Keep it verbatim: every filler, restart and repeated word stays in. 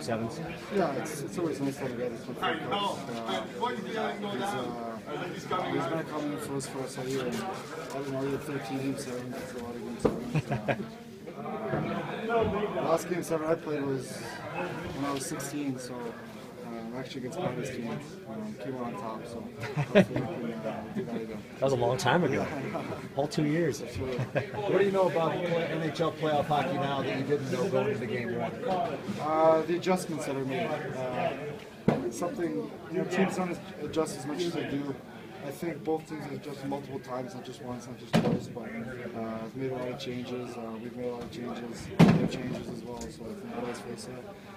Sevens. Yeah, it's, it's always nice to have a guy that's played for us. Uh, he's, uh, he's been a common influence for us all year. And, I don't know, we had thirteen games sevens. It's a lot of games sevens. Uh, the last game seven I played was when I was sixteen, so um, actually against Patty's team. Um, came out on top, so hopefully we can uh, do that again. That was a long time ago. Whole two years. What do you know about N H L playoff hockey now that you didn't know going into game one? Uh, the adjustments that are made. Uh, something, you know, teams don't adjust as much as they do. I think both teams have adjusted multiple times, not just once, not just twice, but uh, have made a lot of changes. Uh, we've made a lot of changes, other changes as well, so I think that was face it.